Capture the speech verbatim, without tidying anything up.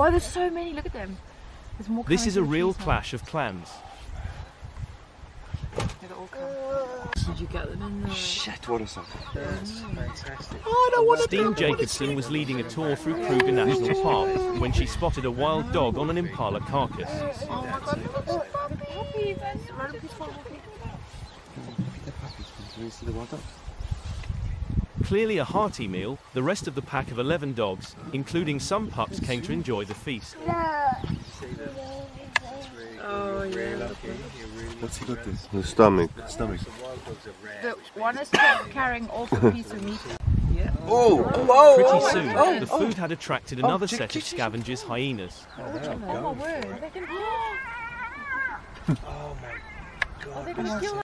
Oh, there's so many. Look at them. There's more. This is a real clash of clans. Did you get them in there? Shit, what is that? That's fantastic. Steyn Jacobsohn was leading a tour through Kruger National Park when she spotted a wild dog on an Impala Carcass. Oh my god, look at the puppies. Run a peaceful puppy. Can you see the water? Clearly a hearty meal, the rest of the pack of eleven dogs, including some pups, came to enjoy the feast. Oh, yeah. What's he got this? The stomach. Stomach. The one is carrying off a piece of meat. Yeah. Oh, oh, Pretty oh, soon, oh, the oh. food had attracted another set of scavengers, hyenas. Oh my word. They can... Oh my god. Are they going to steal